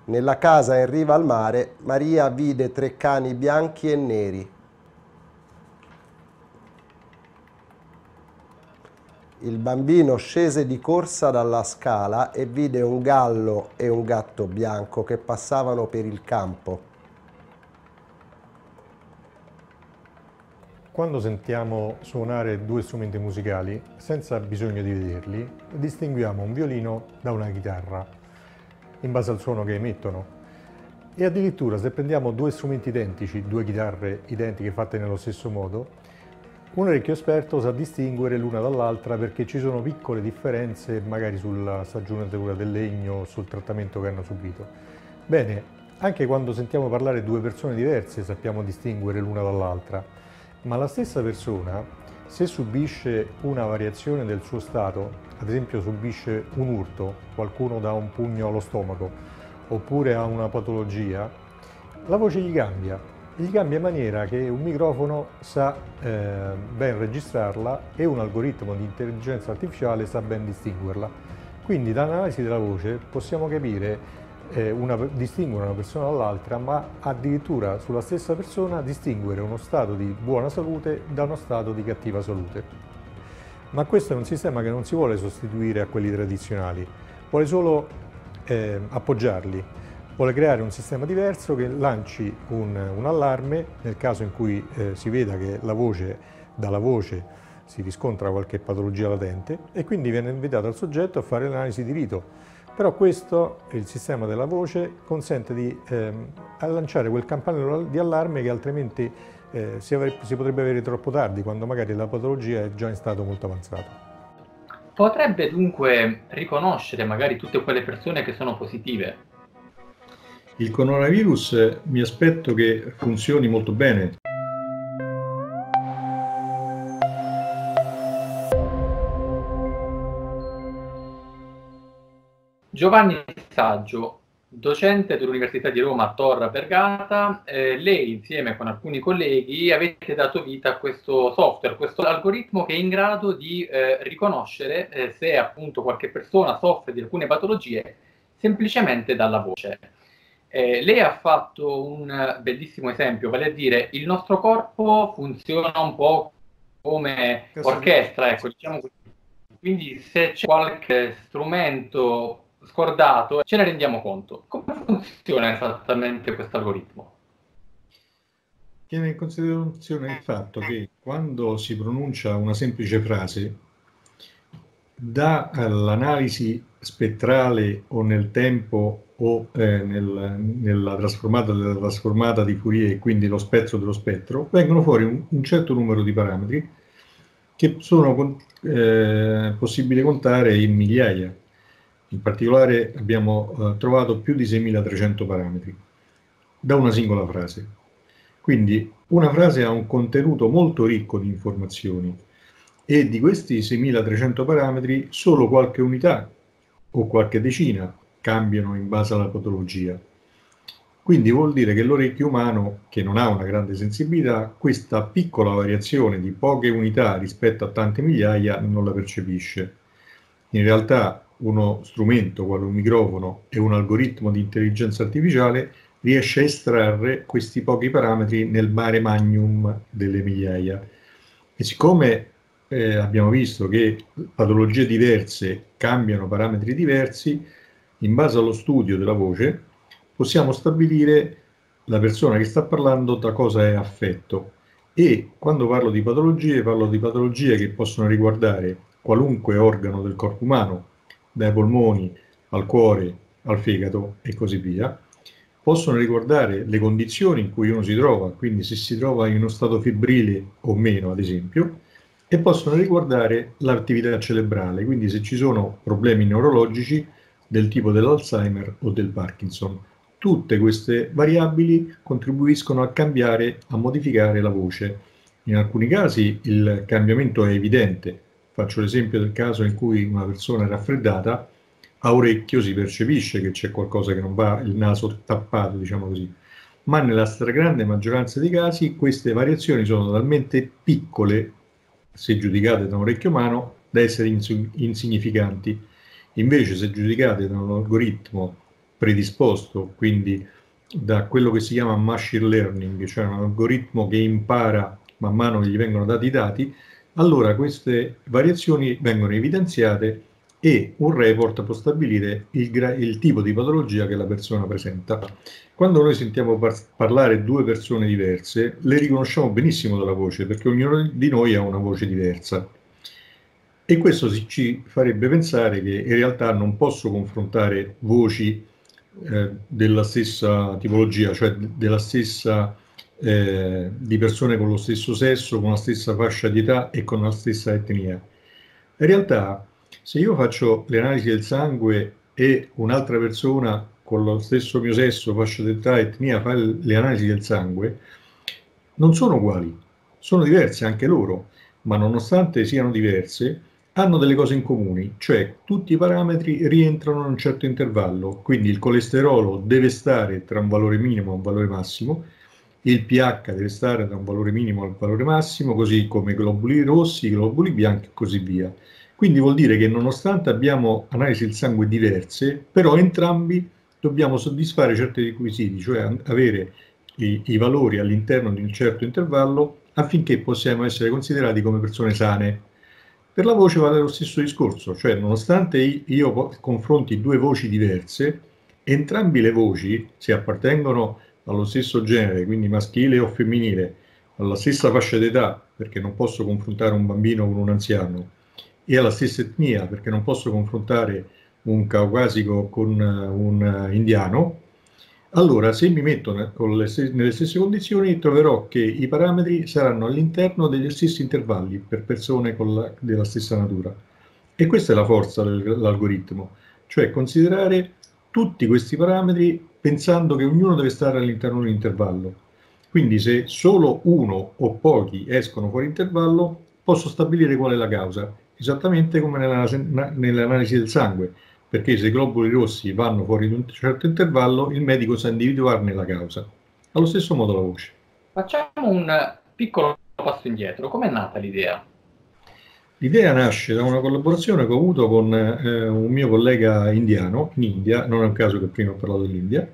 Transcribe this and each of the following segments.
Nella casa in riva al mare, Maria vide 3 cani bianchi e neri. Il bambino scese di corsa dalla scala e vide un gallo e un gatto bianco che passavano per il campo. Quando sentiamo suonare due strumenti musicali, senza bisogno di vederli, distinguiamo un violino da una chitarra, in base al suono che emettono. E addirittura se prendiamo due strumenti identici, due chitarre identiche fatte nello stesso modo, un orecchio esperto sa distinguere l'una dall'altra perché ci sono piccole differenze magari sulla stagionatura del legno, sul trattamento che hanno subito. Bene, anche quando sentiamo parlare due persone diverse sappiamo distinguere l'una dall'altra. Ma la stessa persona, se subisce una variazione del suo stato, ad esempio subisce un urto, qualcuno dà un pugno allo stomaco, oppure ha una patologia, la voce gli cambia in maniera che un microfono sa ben registrarla e un algoritmo di intelligenza artificiale sa ben distinguerla. Quindi dall'analisi della voce possiamo capire distinguere una persona dall'altra, ma addirittura sulla stessa persona distinguere uno stato di buona salute da uno stato di cattiva salute. Ma questo è un sistema che non si vuole sostituire a quelli tradizionali, vuole solo appoggiarli, vuole creare un sistema diverso che lanci un allarme nel caso in cui si veda che dalla voce si riscontra qualche patologia latente e quindi viene invitato al soggetto a fare l'analisi di rito. Però questo, il sistema della voce, consente di lanciare quel campanello di allarme che altrimenti si potrebbe avere troppo tardi, quando magari la patologia è già in stato molto avanzato. Potrebbe dunque riconoscere magari tutte quelle persone che sono positive? Il coronavirus mi aspetto che funzioni molto bene. Giovanni Saggio, docente dell'Università di Roma Tor Vergata, lei insieme con alcuni colleghi avete dato vita a questo software, questo algoritmo che è in grado di riconoscere se appunto qualche persona soffre di alcune patologie semplicemente dalla voce. Lei ha fatto un bellissimo esempio, vale a dire il nostro corpo funziona un po' come orchestra, ecco, diciamo così. Quindi se c'è qualche strumento scordato, ce ne rendiamo conto. Come funziona esattamente questo algoritmo? Tiene in considerazione il fatto che quando si pronuncia una semplice frase, dall'analisi spettrale o nel tempo o nella trasformata di Fourier, e quindi lo spettro dello spettro, vengono fuori un certo numero di parametri che sono possibili contare in migliaia. In particolare abbiamo trovato più di 6.300 parametri da una singola frase. Quindi una frase ha un contenuto molto ricco di informazioni e di questi 6.300 parametri solo qualche unità o qualche decina cambiano in base alla patologia. Quindi vuol dire che l'orecchio umano, che non ha una grande sensibilità, questa piccola variazione di poche unità rispetto a tante migliaia non la percepisce. In realtà uno strumento quale un microfono e un algoritmo di intelligenza artificiale riesce a estrarre questi pochi parametri nel mare magnum delle migliaia. E siccome abbiamo visto che patologie diverse cambiano parametri diversi, in base allo studio della voce possiamo stabilire la persona che sta parlando da cosa è affetto. E quando parlo di patologie che possono riguardare qualunque organo del corpo umano, dai polmoni al cuore, al fegato e così via. Possono riguardare le condizioni in cui uno si trova, quindi se si trova in uno stato febbrile o meno, ad esempio, e possono riguardare l'attività cerebrale, quindi se ci sono problemi neurologici del tipo dell'Alzheimer o del Parkinson. Tutte queste variabili contribuiscono a cambiare, a modificare la voce. In alcuni casi il cambiamento è evidente. Faccio l'esempio del caso in cui una persona è raffreddata, a orecchio si percepisce che c'è qualcosa che non va, il naso tappato, diciamo così. Ma nella stragrande maggioranza dei casi queste variazioni sono talmente piccole, se giudicate da un orecchio umano, da essere insignificanti. Invece se giudicate da un algoritmo predisposto, quindi da quello che si chiama machine learning, cioè un algoritmo che impara man mano che gli vengono dati i dati, allora queste variazioni vengono evidenziate e un report può stabilire il tipo di patologia che la persona presenta. Quando noi sentiamo parlare due persone diverse, le riconosciamo benissimo dalla voce, perché ognuno di noi ha una voce diversa. E questo ci farebbe pensare che in realtà non posso confrontare voci della stessa tipologia, cioè della stessa, di persone con lo stesso sesso, con la stessa fascia di età e con la stessa etnia. In realtà, se io faccio le analisi del sangue e un'altra persona con lo stesso mio sesso, fascia di età, etnia, fa le analisi del sangue, non sono uguali, sono diverse anche loro, ma nonostante siano diverse, hanno delle cose in comune, cioè tutti i parametri rientrano in un certo intervallo, quindi il colesterolo deve stare tra un valore minimo e un valore massimo, il pH deve stare tra un valore minimo e un valore massimo, così come i globuli rossi, i globuli bianchi e così via. Quindi vuol dire che nonostante abbiamo analisi del sangue diverse, però entrambi dobbiamo soddisfare certi requisiti, cioè avere i valori all'interno di un certo intervallo affinché possiamo essere considerati come persone sane. Per la voce vale lo stesso discorso, cioè nonostante io confronti due voci diverse, entrambi le voci, se appartengono allo stesso genere, quindi maschile o femminile, alla stessa fascia d'età, perché non posso confrontare un bambino con un anziano, e alla stessa etnia, perché non posso confrontare un caucasico con un indiano, allora se mi metto nelle stesse condizioni troverò che i parametri saranno all'interno degli stessi intervalli per persone della stessa natura. E questa è la forza dell'algoritmo, cioè considerare tutti questi parametri pensando che ognuno deve stare all'interno di un intervallo. Quindi se solo uno o pochi escono fuori intervallo, posso stabilire qual è la causa, esattamente come nell'analisi del sangue, perché se i globuli rossi vanno fuori di un certo intervallo, il medico sa individuarne la causa. Allo stesso modo la voce. Facciamo un piccolo passo indietro. Com'è nata l'idea? L'idea nasce da una collaborazione che ho avuto con un mio collega indiano in India, non è un caso che prima ho parlato dell'India,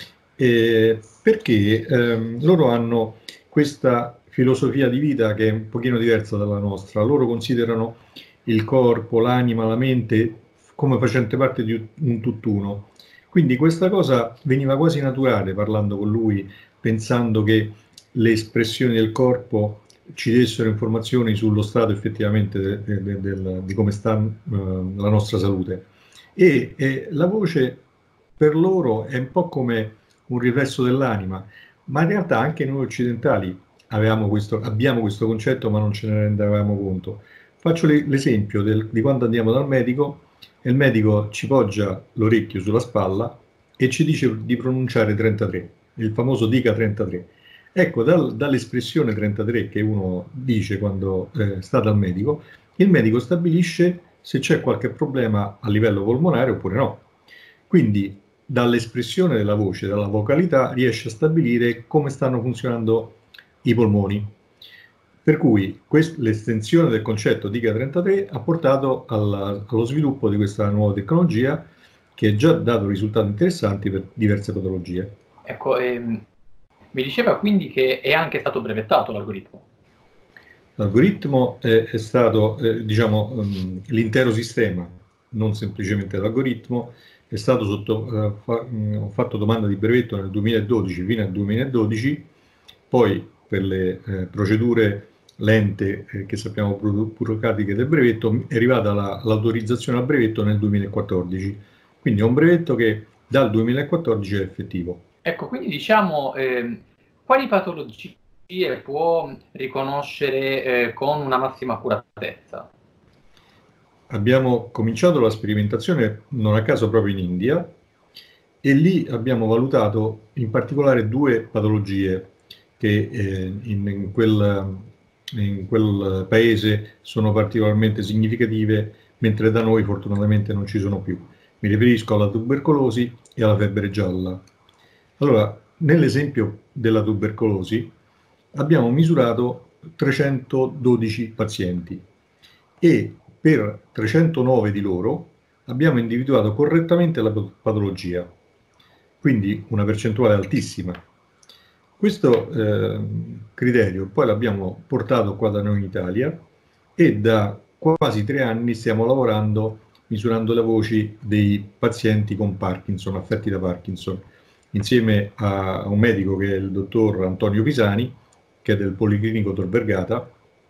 perché loro hanno questa filosofia di vita che è un pochino diversa dalla nostra. Loro considerano il corpo, l'anima, la mente come facente parte di un tutt'uno. Quindi questa cosa veniva quasi naturale parlando con lui, pensando che le espressioni del corpo ci dessero informazioni sullo stato effettivamente di come sta la nostra salute. E la voce per loro è un po' come un riflesso dell'anima, ma in realtà anche noi occidentali abbiamo questo concetto, ma non ce ne rendevamo conto. Faccio l'esempio di quando andiamo dal medico e il medico ci poggia l'orecchio sulla spalla e ci dice di pronunciare 33, il famoso dica 33. Ecco, dall'espressione 33 che uno dice quando sta dal medico, il medico stabilisce se c'è qualche problema a livello polmonare oppure no. Quindi dall'espressione della voce, dalla vocalità, riesce a stabilire come stanno funzionando i polmoni. Per cui l'estensione del concetto DICA 33 ha portato allo sviluppo di questa nuova tecnologia che ha già dato risultati interessanti per diverse patologie. Ecco, mi diceva quindi che è anche stato brevettato l'algoritmo. L'algoritmo è stato, diciamo, l'intero sistema, non semplicemente l'algoritmo, è stato ho fatto domanda di brevetto nel 2012 fino al 2012, poi per le procedure lente che sappiamo burocratiche del brevetto è arrivata l'autorizzazione al brevetto nel 2014, quindi è un brevetto che dal 2014 è effettivo. Ecco, quindi diciamo quali patologie può riconoscere con una massima accuratezza? Abbiamo cominciato la sperimentazione non a caso proprio in India e lì abbiamo valutato in particolare due patologie che in quel paese sono particolarmente significative, mentre da noi fortunatamente non ci sono più. Mi riferisco alla tubercolosi e alla febbre gialla. Allora, nell'esempio della tubercolosi abbiamo misurato 312 pazienti e per 309 di loro abbiamo individuato correttamente la patologia. quindi una percentuale altissima. Questo criterio poi l'abbiamo portato qua da noi in Italia e da quasi 3 anni stiamo lavorando misurando le voci dei pazienti con Parkinson, affetti da Parkinson, insieme a un medico che è il dottor Antonio Pisani, che è del Policlinico Tor Vergata,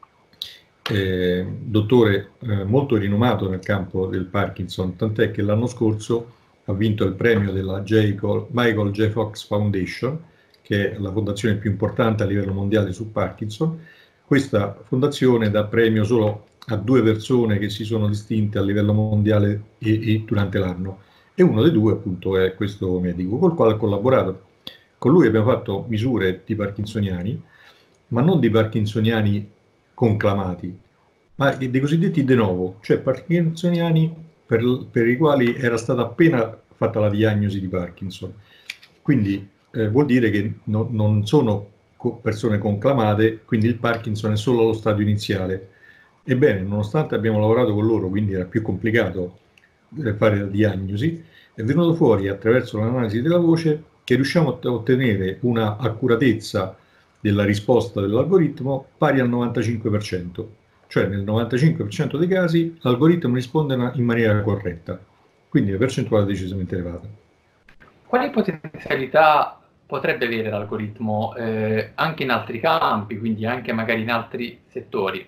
dottore molto rinomato nel campo del Parkinson, tant'è che l'anno scorso ha vinto il premio della Michael J. Fox Foundation, che è la fondazione più importante a livello mondiale su Parkinson. Questa fondazione dà premio solo a 2 persone che si sono distinte a livello mondiale e durante l'anno, e uno dei 2 appunto è questo medico col quale ho collaborato. Con lui abbiamo fatto misure di parkinsoniani, ma non di parkinsoniani conclamati, ma dei cosiddetti de novo, cioè parkinsoniani per i quali era stata appena fatta la diagnosi di Parkinson. Quindi vuol dire che non sono persone conclamate, quindi il Parkinson è solo lo stadio iniziale. Ebbene, nonostante abbiamo lavorato con loro, quindi era più complicato fare la diagnosi, è venuto fuori attraverso l'analisi della voce che riusciamo a ottenere una accuratezza della risposta dell'algoritmo pari al 95%, cioè nel 95% dei casi l'algoritmo risponde in maniera corretta, quindi la percentuale è decisamente elevata. Quali potenzialità potrebbe avere l'algoritmo anche in altri campi, quindi anche magari in altri settori?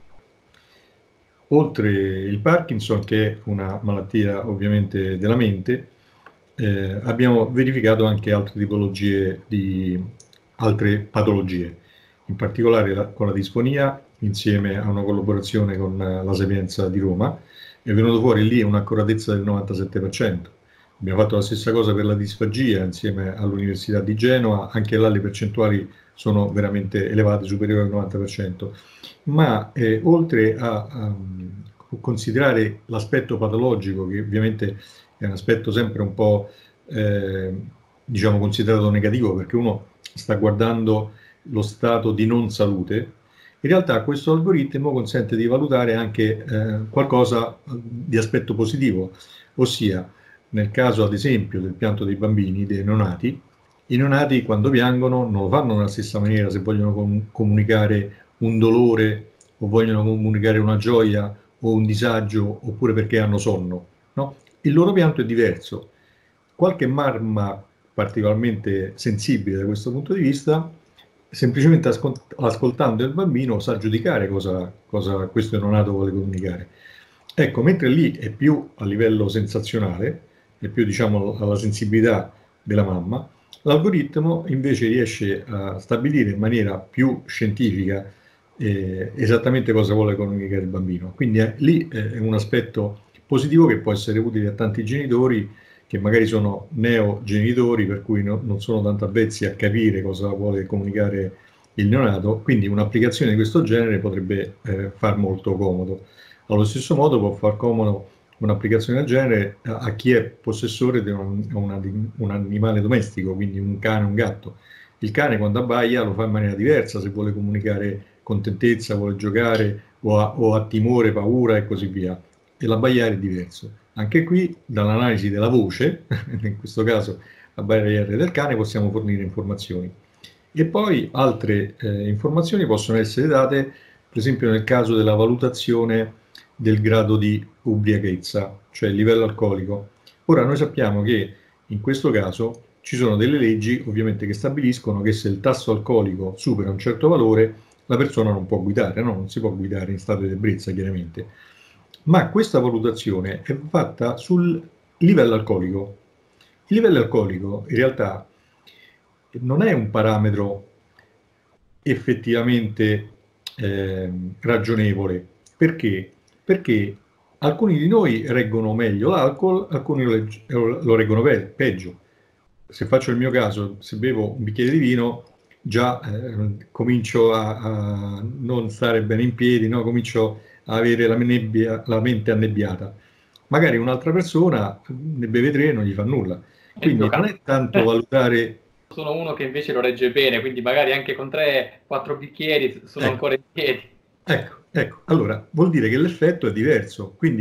Oltre il Parkinson, che è una malattia ovviamente della mente, abbiamo verificato anche altre tipologie di altre patologie, in particolare con la disfonia, insieme a una collaborazione con la Sapienza di Roma, è venuto fuori lì un'accuratezza del 97%. Abbiamo fatto la stessa cosa per la disfagia insieme all'Università di Genova, anche là le percentuali sono veramente elevate, superiori al 90%. Ma oltre a considerare l'aspetto patologico, che ovviamente è un aspetto sempre un po' diciamo considerato negativo, perché uno sta guardando lo stato di non salute, in realtà questo algoritmo consente di valutare anche qualcosa di aspetto positivo, ossia nel caso ad esempio del pianto dei bambini, dei neonati, i neonati quando piangono non lo fanno nella stessa maniera se vogliono comunicare un dolore o vogliono comunicare una gioia o un disagio oppure perché hanno sonno, no? Il loro pianto è diverso. Qualche mamma particolarmente sensibile da questo punto di vista, semplicemente ascoltando il bambino sa giudicare cosa questo neonato vuole comunicare. Ecco, mentre lì è più a livello sensazionale, è più diciamo alla sensibilità della mamma, l'algoritmo invece riesce a stabilire in maniera più scientifica esattamente cosa vuole comunicare il bambino. Quindi lì è un aspetto positivo che può essere utile a tanti genitori che magari sono neogenitori, per cui non sono tanto avvezzi a capire cosa vuole comunicare il neonato, quindi un'applicazione di questo genere potrebbe far molto comodo. Allo stesso modo può far comodo un'applicazione del genere a chi è possessore di un animale domestico, quindi un cane o un gatto. Il cane quando abbaia lo fa in maniera diversa, se vuole comunicare contentezza, vuole giocare o ha timore, paura e così via. E l'abbaiare è diverso. Anche qui, dall'analisi della voce, in questo caso l'abbaiare del cane, possiamo fornire informazioni. E poi altre informazioni possono essere date, per esempio nel caso della valutazione del grado di ubriachezza, cioè il livello alcolico. Ora noi sappiamo che in questo caso ci sono delle leggi ovviamente che stabiliscono che se il tasso alcolico supera un certo valore la persona non può guidare, no? Non si può guidare in stato di ebbrezza chiaramente. Ma questa valutazione è fatta sul livello alcolico. Il livello alcolico in realtà non è un parametro effettivamente ragionevole. Perché? Perché alcuni di noi reggono meglio l'alcol, alcuni lo reggono peggio. Se faccio il mio caso, se bevo un bicchiere di vino, già comincio a non stare bene in piedi, no? Comincio a avere la mente annebbiata. Magari un'altra persona ne beve 3 e non gli fa nulla. Quindi non è tanto valutare... Sono uno che invece lo regge bene, quindi magari anche con 3-4 bicchieri sono ancora in piedi. Ecco, allora vuol dire che l'effetto è diverso, quindi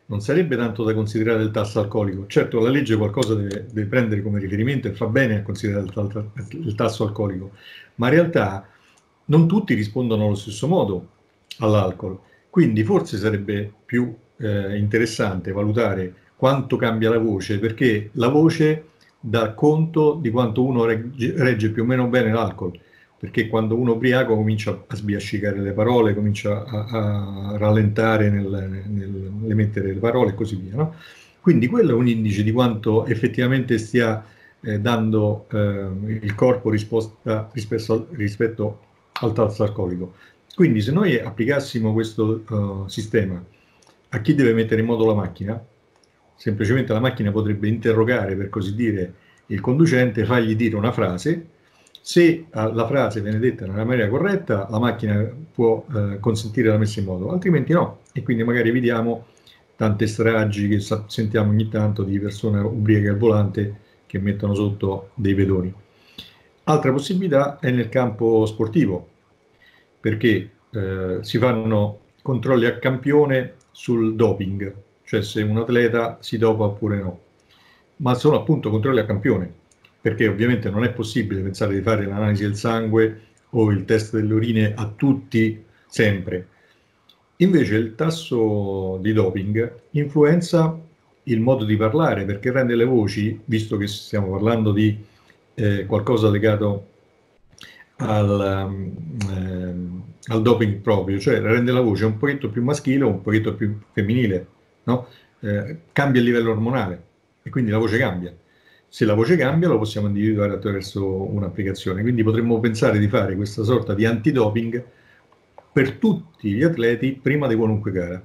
non sarebbe tanto da considerare il tasso alcolico. Certo, la legge qualcosa deve prendere come riferimento e fa bene a considerare il tasso alcolico, ma in realtà non tutti rispondono allo stesso modo all'alcol. Quindi forse sarebbe più interessante valutare quanto cambia la voce, perché la voce dà conto di quanto uno regge più o meno bene l'alcol, perché quando uno ubriaco comincia a sbiascicare le parole, comincia a rallentare nell'emettere le parole e così via, no? Quindi quello è un indice di effettivamente stia dando il corpo risposta rispetto al tasso alcolico. Quindi se noi applicassimo questo sistema a chi deve mettere in moto la macchina, semplicemente la macchina potrebbe interrogare, per così dire, il conducente, fargli dire una frase. Se la frase viene detta nella maniera corretta, la macchina può consentire la messa in moto, altrimenti no. E quindi magari evitiamo tante stragi che sentiamo ogni tanto di persone ubriache al volante che mettono sotto dei pedoni. Altra possibilità è nel campo sportivo, perché si fanno controlli a campione sul doping, cioè se un atleta si dopa oppure no, ma sono appunto controlli a campione, perché ovviamente non è possibile pensare di fare l'analisi del sangue o il test delle urine a tutti sempre. Invece il tasso di doping influenza il modo di parlare, perché rende le voci, visto che stiamo parlando di qualcosa legato al doping proprio, cioè rende la voce un pochetto più maschile o un pochetto più femminile, no? Cambia il livello ormonale e quindi la voce cambia. Se la voce cambia lo possiamo individuare attraverso un'applicazione, quindi potremmo pensare di fare questa sorta di antidoping per tutti gli atleti prima di qualunque gara.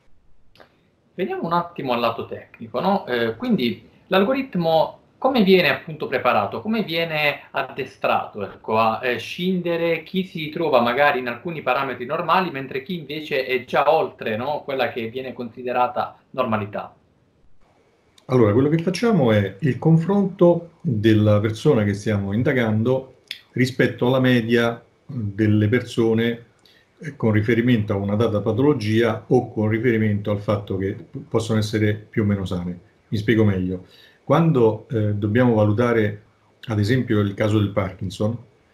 Veniamo un attimo al lato tecnico, no? Quindi l'algoritmo come viene appunto preparato, come viene addestrato, ecco, a scindere chi si trova magari in alcuni parametri normali, mentre chi invece è già oltre, no? Quella che viene considerata normalità? Allora, quello che facciamo è il confronto della persona che stiamo indagando rispetto alla media delle persone con riferimento a una data patologia o con riferimento al fatto che possono essere più o meno sane. Mi spiego meglio. Quando dobbiamo valutare, ad esempio, il caso del Parkinson,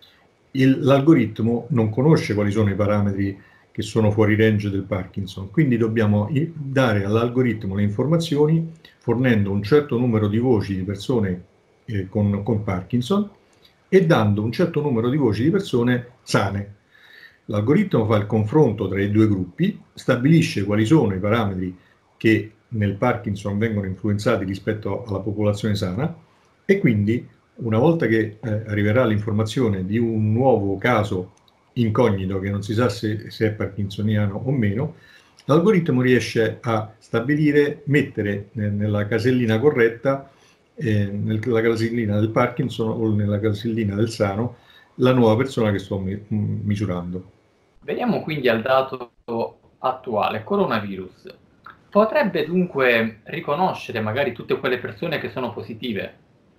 l'algoritmo non conosce quali sono i parametri che sono fuori range del Parkinson, quindi dobbiamo dare all'algoritmo le informazioni fornendo un certo numero di voci di persone con Parkinson e dando un certo numero di voci di persone sane. L'algoritmo fa il confronto tra i due gruppi, stabilisce quali sono i parametri che nel Parkinson vengono influenzati rispetto alla popolazione sana e quindi una volta che arriverà l'informazione di un nuovo caso incognito che non si sa se è parkinsoniano o meno, l'algoritmo riesce a stabilire, mettere nella casellina corretta, nella casellina del Parkinson o nella casellina del sano, la nuova persona che sto misurando. Veniamo quindi al dato attuale, coronavirus. Potrebbe dunque riconoscere magari tutte quelle persone che sono positive?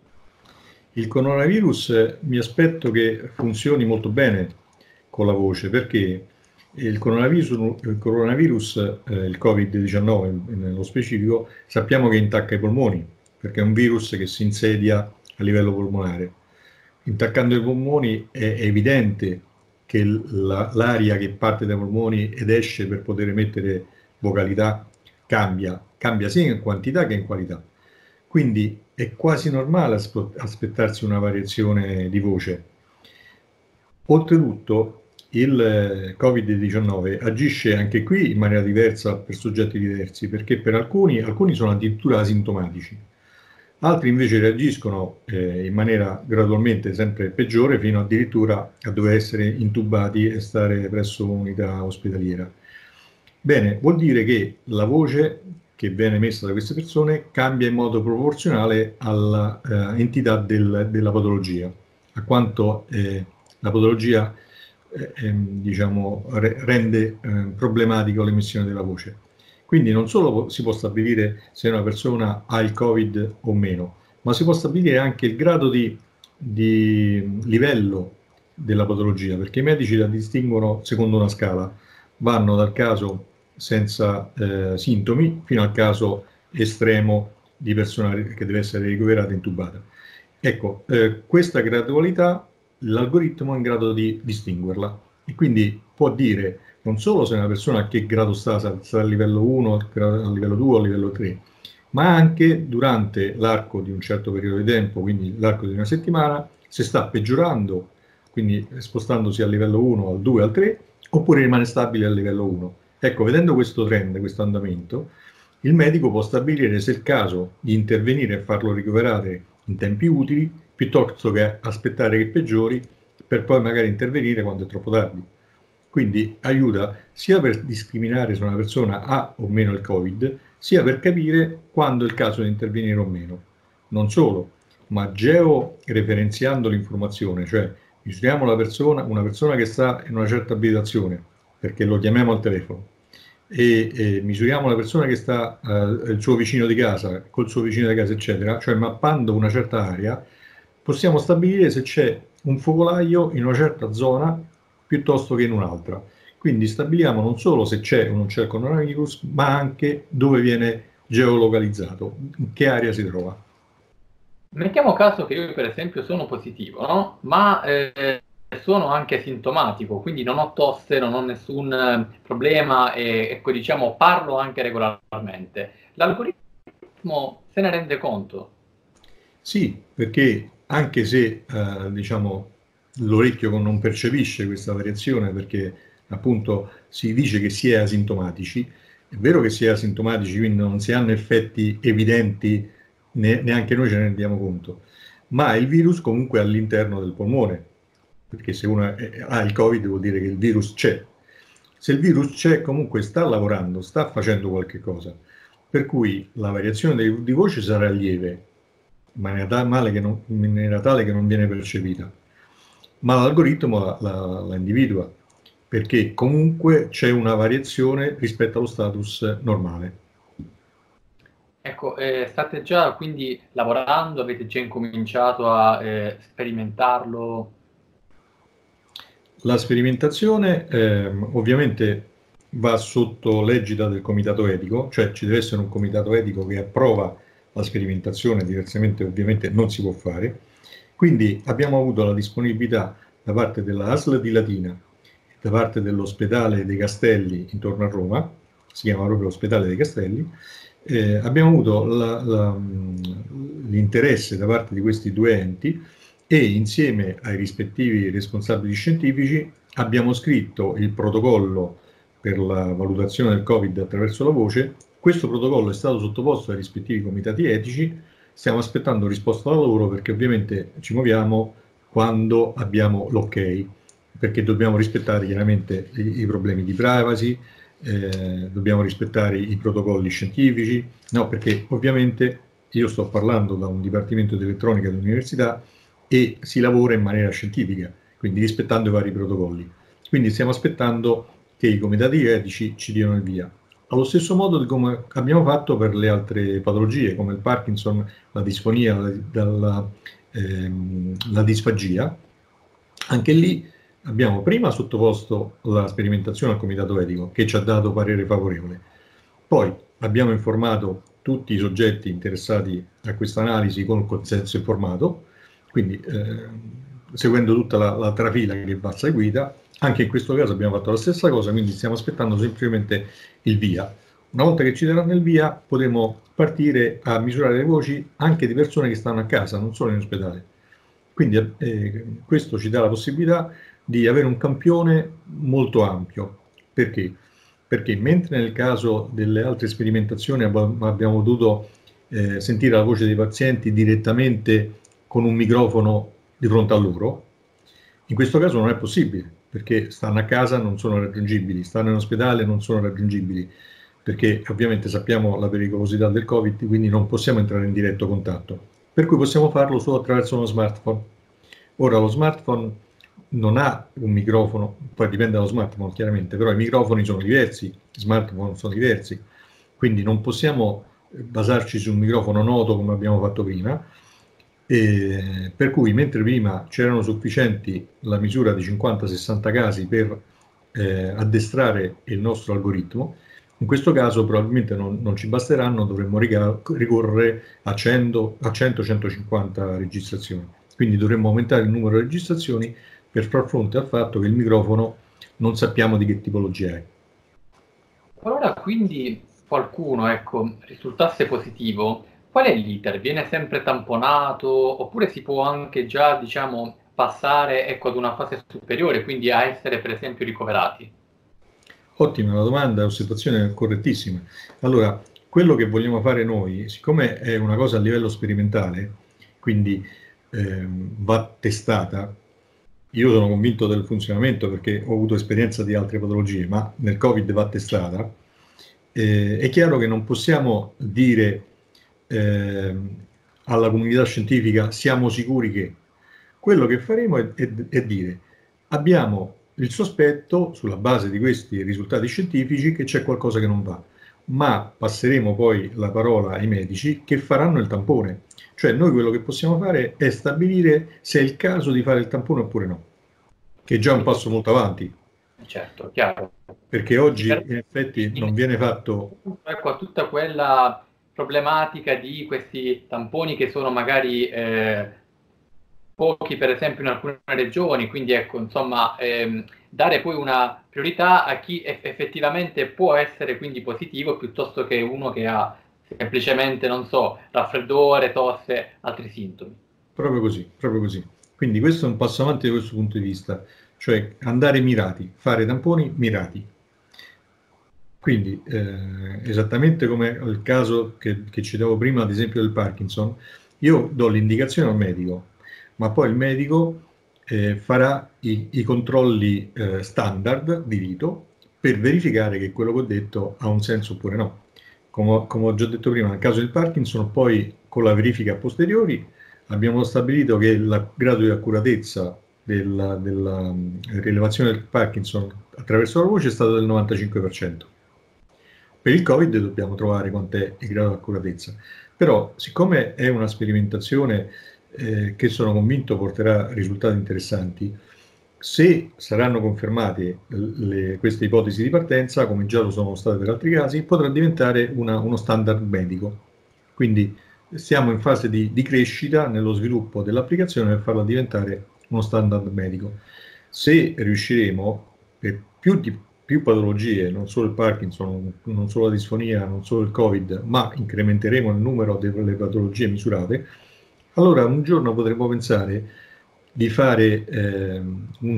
Il coronavirus mi aspetto che funzioni molto bene con la voce, perché il coronavirus, il Covid-19 nello specifico, sappiamo che intacca i polmoni, perché è un virus che si insedia a livello polmonare. Intaccando i polmoni è evidente che l'aria che parte dai polmoni ed esce per poter emettere vocalità cambia sia in quantità che in qualità. Quindi è quasi normale aspettarsi una variazione di voce. Oltretutto il Covid-19 agisce anche qui in maniera diversa per soggetti diversi, perché per alcuni sono addirittura asintomatici, altri invece reagiscono in maniera gradualmente sempre peggiore fino addirittura a dover essere intubati e stare presso un'unità ospedaliera. Bene, vuol dire che la voce che viene emessa da queste persone cambia in modo proporzionale all'entità della patologia, a quanto la patologia diciamo, rende problematico l'emissione della voce. Quindi non solo si può stabilire se una persona ha il Covid o meno, ma si può stabilire anche il grado di livello della patologia, perché i medici la distinguono secondo una scala, vanno dal caso senza sintomi, fino al caso estremo di persona che deve essere ricoverata e intubata. Ecco, questa gradualità l'algoritmo è in grado di distinguerla e quindi può dire non solo se una persona a che grado sta, se sta a livello 1, a livello 2 o a livello 3, ma anche durante l'arco di un certo periodo di tempo, quindi l'arco di una settimana, se sta peggiorando, quindi spostandosi a livello 1, al 2, al 3, oppure rimane stabile a livello 1. Ecco, vedendo questo trend, questo andamento, il medico può stabilire se è il caso di intervenire e farlo ricoverare in tempi utili, piuttosto che aspettare che peggiori per poi magari intervenire quando è troppo tardi. Quindi aiuta sia per discriminare se una persona ha o meno il Covid, sia per capire quando è il caso di intervenire o meno. Non solo, ma georeferenziando l'informazione, cioè misuriamo una persona che sta in una certa abitazione, perché lo chiamiamo al telefono, e misuriamo la persona che sta il suo vicino di casa, col suo vicino di casa, eccetera, cioè mappando una certa area, possiamo stabilire se c'è un focolaio in una certa zona piuttosto che in un'altra. Quindi stabiliamo non solo se c'è o non c'è il coronavirus, ma anche dove viene geolocalizzato, in che area si trova. Mettiamo caso che io per esempio sono positivo, no? Ma sono anche sintomatico, quindi non ho tosse, non ho nessun problema e ecco, diciamo, parlo anche regolarmente. L'algoritmo se ne rende conto? Sì, perché anche se diciamo, l'orecchio non percepisce questa variazione, perché appunto si dice che si è asintomatici, è vero che si è asintomatici, quindi non si hanno effetti evidenti, neanche noi ce ne rendiamo conto, ma il virus comunque è all'interno del polmone, perché se uno ha il Covid vuol dire che il virus c'è. Se il virus c'è, comunque sta lavorando, sta facendo qualche cosa, per cui la variazione di voce sarà lieve, ma in maniera tale che non viene percepita. Ma l'algoritmo la individua, perché comunque c'è una variazione rispetto allo status normale. Ecco, state già quindi lavorando, avete già incominciato a sperimentarlo? La sperimentazione ovviamente va sotto l'egida del comitato etico, cioè ci deve essere un comitato etico che approva la sperimentazione, diversamente ovviamente non si può fare. Quindi abbiamo avuto la disponibilità da parte della ASL di Latina, da parte dell'ospedale dei Castelli intorno a Roma, si chiama proprio ospedale dei Castelli, abbiamo avuto l'interesse da parte di questi due enti e insieme ai rispettivi responsabili scientifici abbiamo scritto il protocollo per la valutazione del Covid attraverso la voce. Questo protocollo è stato sottoposto ai rispettivi comitati etici, stiamo aspettando risposta da loro perché ovviamente ci muoviamo quando abbiamo l'ok, perché dobbiamo rispettare chiaramente i problemi di privacy, dobbiamo rispettare i protocolli scientifici, no, perché ovviamente io sto parlando da un dipartimento di elettronica dell'università e si lavora in maniera scientifica, quindi rispettando i vari protocolli. Quindi stiamo aspettando che i comitati etici ci diano il via. Allo stesso modo di come abbiamo fatto per le altre patologie, come il Parkinson, la disfonia, la disfagia, anche lì abbiamo prima sottoposto la sperimentazione al comitato etico, che ci ha dato parere favorevole. Poi abbiamo informato tutti i soggetti interessati a questa analisi con il consenso informato, quindi seguendo tutta la trafila che va seguita. Anche in questo caso abbiamo fatto la stessa cosa, quindi stiamo aspettando semplicemente il via. Una volta che ci daranno il via potremo partire a misurare le voci anche di persone che stanno a casa, non solo in ospedale. Quindi questo ci dà la possibilità di avere un campione molto ampio. Perché? Perché mentre nel caso delle altre sperimentazioni abbiamo dovuto sentire la voce dei pazienti direttamente con un microfono di fronte a loro, in questo caso non è possibile, perché stanno a casa, non sono raggiungibili, stanno in ospedale, non sono raggiungibili, perché ovviamente sappiamo la pericolosità del Covid, quindi non possiamo entrare in diretto contatto, per cui possiamo farlo solo attraverso uno smartphone. Ora lo smartphone non ha un microfono, poi dipende dallo smartphone chiaramente, però i microfoni sono diversi, gli smartphone sono diversi, quindi non possiamo basarci su un microfono noto come abbiamo fatto prima, per cui mentre prima c'erano sufficienti la misura di 50-60 casi per addestrare il nostro algoritmo, In questo caso probabilmente non ci basteranno, dovremmo ricorrere a 100-150 registrazioni. Quindi dovremmo aumentare il numero di registrazioni per far fronte al fatto che il microfono non sappiamo di che tipologia è. Qualora quindi qualcuno, ecco, risultasse positivo, qual è l'iter? Viene sempre tamponato oppure si può anche già, diciamo, passare, ecco, ad una fase superiore, quindi a essere per esempio ricoverati? Ottima la domanda, è osservazione correttissima. Allora, quello che vogliamo fare noi, siccome è una cosa a livello sperimentale, quindi va testata, io sono convinto del funzionamento perché ho avuto esperienza di altre patologie, ma nel Covid va testata, è chiaro che non possiamo dire alla comunità scientifica siamo sicuri che. Quello che faremo è dire abbiamo il sospetto, sulla base di questi risultati scientifici, che c'è qualcosa che non va, ma passeremo poi la parola ai medici che faranno il tampone. Cioè noi quello che possiamo fare è stabilire se è il caso di fare il tampone oppure no, che è già un passo molto avanti. Certo, chiaro. Perché oggi in effetti non viene fatto... Ecco, a tutta quella problematica di questi tamponi che sono magari pochi per esempio in alcune regioni, quindi ecco, insomma, dare poi una priorità a chi effettivamente può essere quindi positivo piuttosto che uno che ha semplicemente, non so, raffreddore, tosse, altri sintomi. Proprio così, proprio così. Quindi questo è un passo avanti da questo punto di vista, cioè andare mirati, fare tamponi mirati. Quindi esattamente come il caso che citavo prima, ad esempio del Parkinson, io do l'indicazione al medico, ma poi il medico farà i controlli standard di rito per verificare che quello che ho detto ha un senso oppure no. Come ho già detto prima, nel caso del Parkinson, poi con la verifica a posteriori abbiamo stabilito che il grado di accuratezza della rilevazione del Parkinson attraverso la voce è stato del 95%. Per il Covid dobbiamo trovare quant'è il grado di accuratezza. Però, siccome è una sperimentazione che sono convinto porterà risultati interessanti, se saranno confermate queste ipotesi di partenza, come già lo sono state per altri casi, potrà diventare uno standard medico. Quindi siamo in fase di crescita nello sviluppo dell'applicazione per farla diventare uno standard medico. Se riusciremo, per più patologie, non solo il Parkinson, non solo la disfonia, non solo il Covid, ma incrementeremo il numero delle patologie misurate, allora un giorno potremo pensare di fare un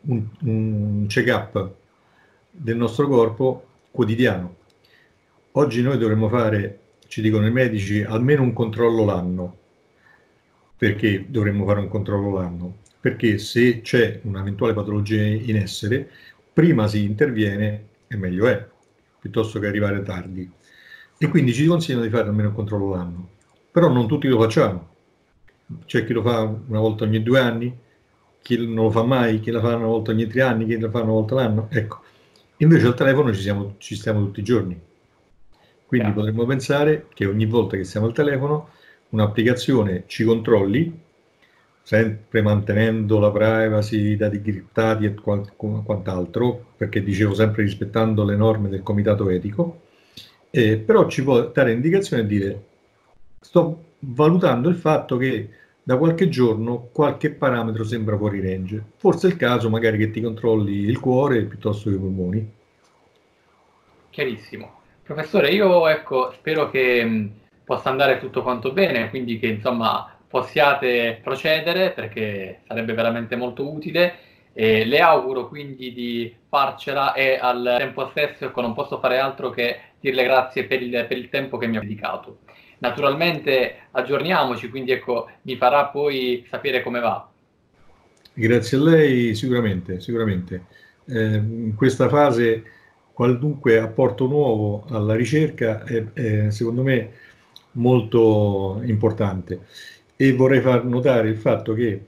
check-up del nostro corpo quotidiano. Oggi noi dovremmo fare, ci dicono i medici, almeno un controllo l'anno. Perché dovremmo fare un controllo l'anno? Perché se c'è un'eventuale patologia in essere, prima si interviene e meglio è, piuttosto che arrivare tardi. E quindi ci consigliano di fare almeno un controllo l'anno. Però non tutti lo facciamo. C'è chi lo fa una volta ogni 2 anni, chi non lo fa mai, chi la fa una volta ogni 3 anni, chi la fa una volta l'anno. Ecco, invece al telefono ci stiamo tutti i giorni. Quindi potremmo pensare che ogni volta che siamo al telefono un'applicazione ci controlli, sempre mantenendo la privacy, i dati criptati e quant'altro, perché dicevo sempre rispettando le norme del comitato etico, però ci può dare indicazione e dire sto valutando il fatto che da qualche giorno qualche parametro sembra fuori range. Forse è il caso magari che ti controlli il cuore piuttosto che i polmoni. Chiarissimo. Professore, io ecco, spero che possa andare tutto quanto bene, quindi che insomma possiate procedere perché sarebbe veramente molto utile. Le auguro quindi di farcela e al tempo stesso ecco, non posso fare altro che dirle grazie per il tempo che mi ha dedicato. Naturalmente aggiorniamoci, quindi ecco, mi farà poi sapere come va. Grazie a lei, sicuramente, sicuramente. In questa fase qualunque apporto nuovo alla ricerca è secondo me molto importante e vorrei far notare il fatto che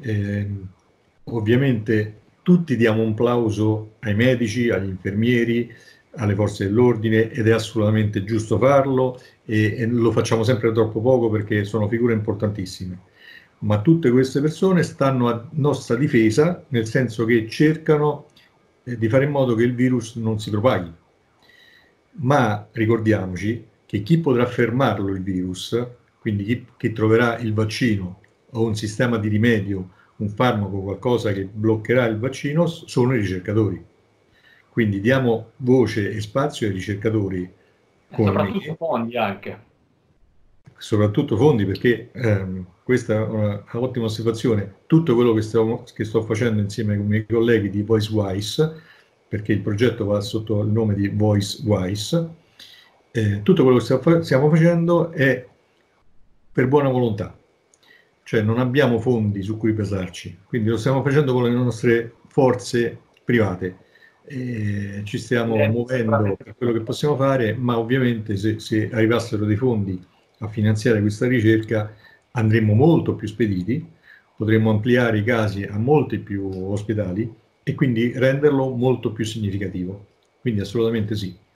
ovviamente tutti diamo un plauso ai medici, agli infermieri, alle forze dell'ordine ed è assolutamente giusto farlo e lo facciamo sempre troppo poco perché sono figure importantissime. Ma tutte queste persone stanno a nostra difesa, nel senso che cercano di fare in modo che il virus non si propaghi. ma ricordiamoci che chi potrà fermarlo il virus, quindi chi troverà il vaccino o un sistema di rimedio, un farmaco, qualcosa che bloccherà il vaccino, sono i ricercatori. Quindi diamo voce e spazio ai ricercatori. E soprattutto fondi anche. Soprattutto fondi, perché questa è un'ottima osservazione. Tutto quello che sto facendo insieme con i miei colleghi di VoiceWise, perché il progetto va sotto il nome di VoiceWise, tutto quello che stiamo facendo è per buona volontà, cioè non abbiamo fondi su cui basarci, quindi lo stiamo facendo con le nostre forze private. Ci stiamo muovendo per quello che possiamo fare, ma ovviamente se arrivassero dei fondi a finanziare questa ricerca andremo molto più spediti, potremmo ampliare i casi a molti più ospedali e quindi renderlo molto più significativo. Quindi assolutamente sì.